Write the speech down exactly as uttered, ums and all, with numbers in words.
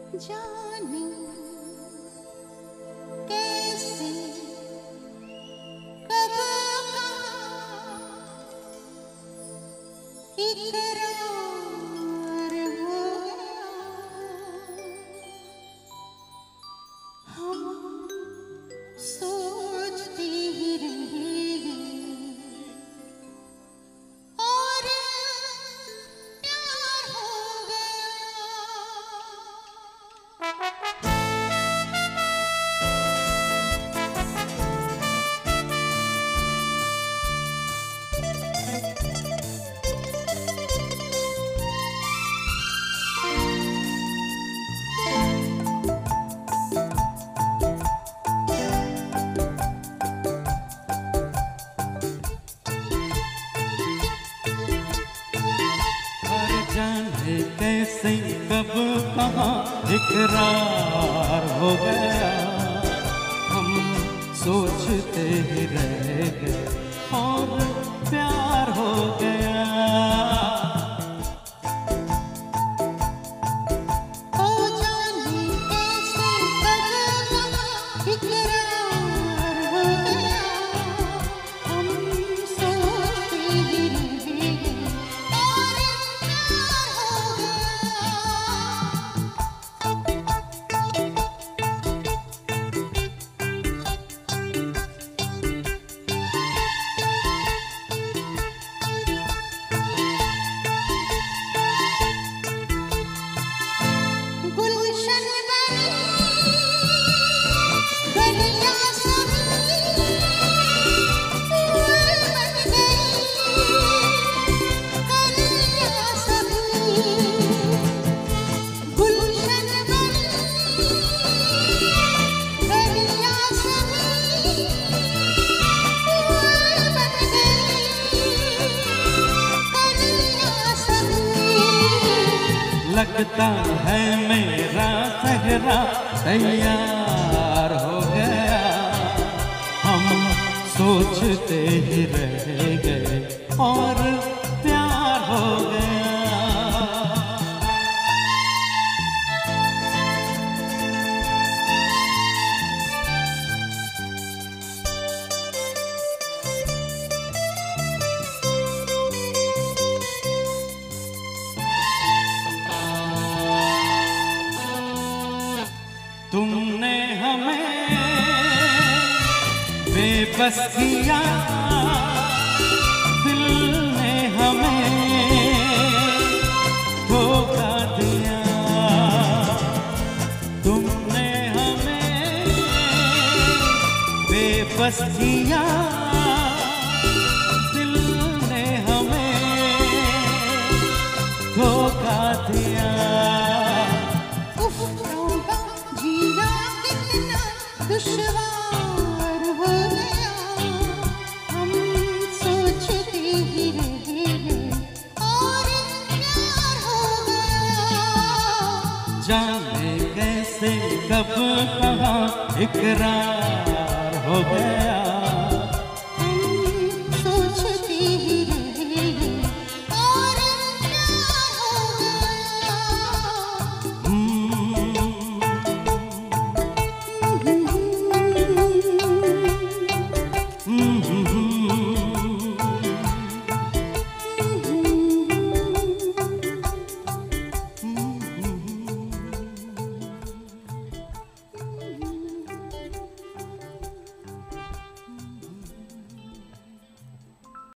जाने कैसे कब कहाँ इकरार हो हम सोचते ही रहेंगे और प्यार हो गया। जाने कैसे कब कहाँ इकरार हो गया हम सोचते ही रह गए और प्यार हो गया। ओ जाने कैसे कब कहाँ इकरार हो गया हम सोचते ही रह गए और गुलशन बनी गलियां सभी फूल बन गई गलियां सभी गुलशन बनी गलियां सभी फूल बन गई गलियां सभी। लगता है मेरा सहरा तैयार हो गया हम सोचते ही रह गए और प्यार हो गया। तुमने हमें बेबस किया दिल ने हमें धोखा दिया। तुमने हमें बेबस किया दिल ने हमें धोखा दिया। जीना कितना दुश्वार हो गया हम सोचते ही रह गए और प्यार हो गया। जाने कैसे कब कहाँ इकरार हो गया